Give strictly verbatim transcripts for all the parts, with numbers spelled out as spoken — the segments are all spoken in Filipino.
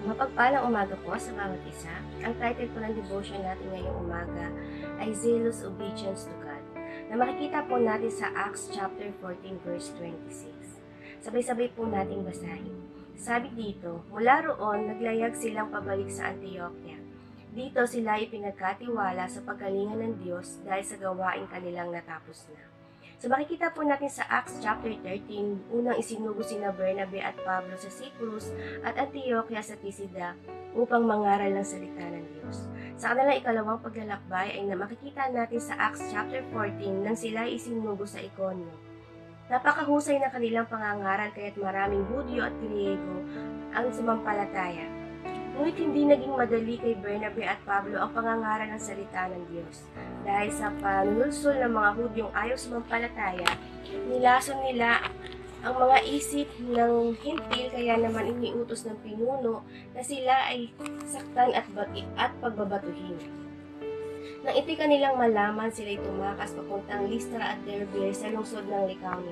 Mapagpalang umaga po sa bawat isa. Ang title po ng devotion natin ngayong umaga ay Zealous Obedience to God, na makikita po natin sa Acts chapter fourteen verse twenty-six. Sabay-sabay po nating basahin. Sabi dito, mula roon naglayag silang pabalik sa Antioquia. Dito sila ipinagkatiwala sa paggalingan ng Diyos dahil sa gawain kanilang natapos na. So makikita po natin sa Acts chapter thirteen, unang isinugo sina Bernabe at Pablo sa Cyprus at Antioquia sa Pisida upang mangaral ng salita ng Diyos. Sa kanilang ikalawang paglalakbay ay na makikita natin sa Acts chapter fourteen nang sila isinugo sa Iconio. Napakahusay na kanilang pangangaral kaya't maraming Hudyo at Griego ang sumampalataya. Ngunit hindi naging madali kay Bernabe at Pablo ang pangangaral ng salita ng Diyos. Dahil sa panunulsol ng mga Hudyong ayaw sumampalataya, nilason nila ang mga isip ng hintil kaya naman iniutos ng pinuno na sila ay saktan at, at pagbabatuhin. Nang iti kanilang malaman, sila'y tumakas papuntang Listra at Derbe sa lungsod ng Lycaonia.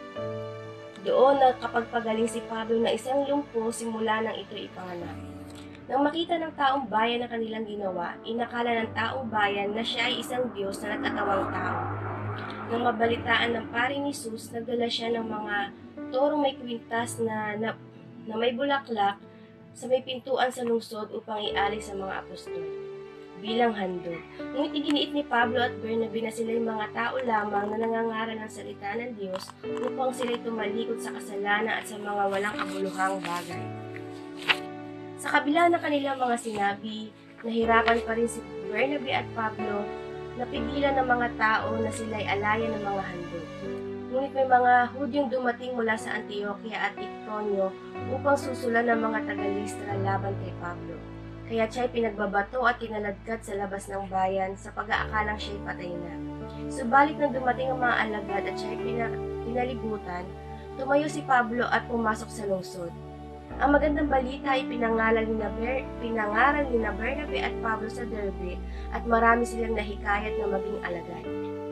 Doon nakapagpagaling si Pablo na isang lumpo simula nang ito ipanganak. Nang makita ng taong bayan na kanilang ginawa, inakala ng taong bayan na siya ay isang Diyos na nagkatawang tao. Nang mabalitaan ng pari ni Jesus, nagdala siya ng mga torong may kwintas na, na, na may bulaklak sa may pintuan sa lungsod upang ialis sa mga apostol bilang handog. Ngunit iginiit ni Pablo at Bernabe na sila'y mga tao lamang na nangangaral ng salita ng Diyos upang sila'y tumalikod sa kasalanan at sa mga walang kabuluhang bagay. Sa kabila ng kanilang mga sinabi, nahirapan pa rin si Bernabe at Pablo na pigilan ng mga tao na sila'y alayan ng mga handog. Ngunit may mga Hudyong dumating mula sa Antioquia at Iconio upang susulan ng mga taga-Listra laban kay Pablo. Kaya siya'y pinagbabato at kinaladkad sa labas ng bayan sa pag-aakalang siya'y patay na. Subalit nang dumating ang mga alagad at siya'y pinalibutan, tumayo si Pablo at pumasok sa lungsod. Ang magandang balita ay pinangaral ni Ber, pinangaral ni Bernabe at Pablo sa Derbe at marami silang nahikayat na maging alagad.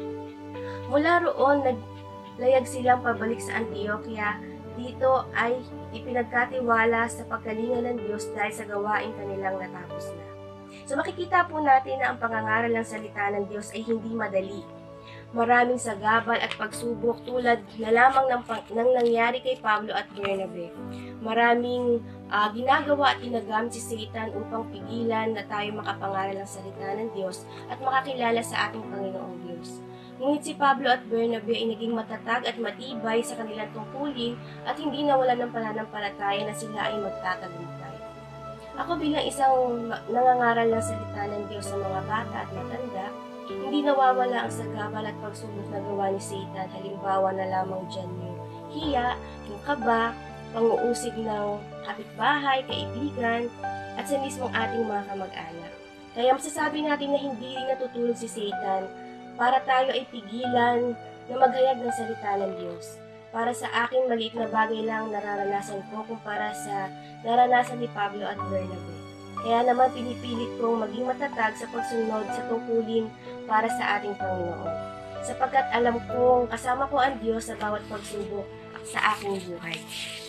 Mula roon, naglayag silang pabalik sa Antioquia. Dito ay ipinagkatiwala sa pagkalinga ng Diyos dahil sa gawain kanilang natapos na. So makikita po natin na ang pangangaral ng salita ng Diyos ay hindi madali. Maraming sagabal at pagsubok tulad na lamang ng, ng nangyari kay Pablo at Bernabe. Maraming uh, ginagawa at ginagamit si Satan upang pigilan na tayo makapangaral ng salita ng Diyos at makakilala sa ating Panginoong Diyos. Ngunit si Pablo at Bernabe ay naging matatag at matibay sa kanilang tungkulin at hindi nawalan ng pananampalataya na sila ay magtatagumpay. Ako bilang isang nangangaral ng salita ng Diyos sa mga bata at matanda, hindi nawawala ang sagabal at pagsubok na gawa ni Satan. Halimbawa na lamang dyan yung hiya, yung kaba, panguusig ng kapitbahay, kaibigan, at sa mismong ating mga kamag-anak. Kaya masasabi natin na hindi rin natutulog si Satan para tayo ay pigilan na maghayag ng salita ng Diyos. Para sa akin, maliit na bagay lang nararanasan ko kumpara sa naranasan ni Pablo at Bernabe. Kaya naman pinipilit kong maging matatag sa pagsunod sa tungkulin para sa ating Panginoon. Sapagkat alam kong kasama ko ang Diyos sa bawat pagsubok sa aking buhay.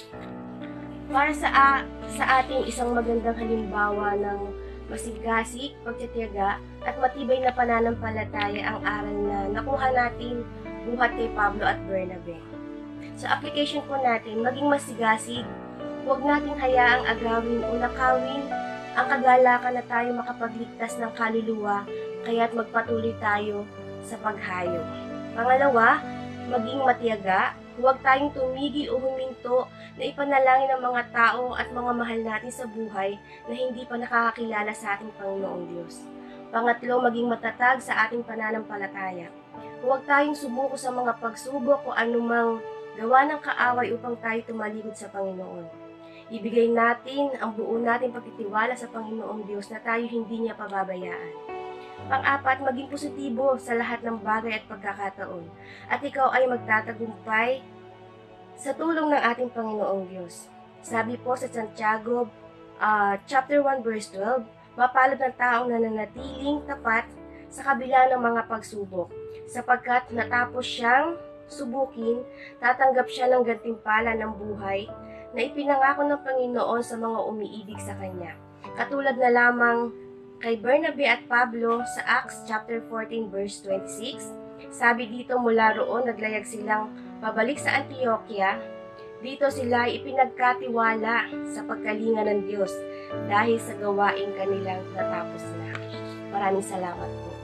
Para sa, uh, sa ating isang magandang halimbawa ng masigasig, pagtitiyaga, at matibay na pananampalataya ang aral na nakuha natin buhat kay Pablo at Bernabe. Sa application po natin, maging masigasig, huwag nating hayaang agawin o nakawin ang kagalakan na tayo makapagligtas ng kaluluwa, kaya't magpatuloy tayo sa paghayo. Pangalawa, maging matiyaga, huwag tayong tumigil o huminto na ipanalangin ng mga tao at mga mahal natin sa buhay na hindi pa nakakakilala sa ating Panginoong Diyos. Pangatlo, maging matatag sa ating pananampalataya. Huwag tayong sumuko sa mga pagsubok o anumang gawa ng kaaway upang tayo tumalikod sa Panginoon. Ibigay natin ang buo nating pagtitiwala sa Panginoong Diyos na tayo hindi niya pababayaan. Pang-apat, maging positibo sa lahat ng bagay at pagkakataon, at ikaw ay magtatagumpay sa tulong ng ating Panginoong Diyos. Sabi po sa Santiago uh, chapter one verse twelve, mapalad ng taong nananatiling tapat sa kabila ng mga pagsubok, sapagkat natapos siyang subukin, tatanggap siya ng gantimpala ng buhay na ipinangako ng Panginoon sa mga umiibig sa Kanya. Katulad na lamang kay Bernabe at Pablo sa Acts chapter fourteen verse twenty-six, sabi dito mula roon naglayag silang pabalik sa Antioquia. Dito sila ipinagkatiwala sa pagkalinga ng Diyos dahil sa gawaing kanilang natapos na. Maraming salamat po.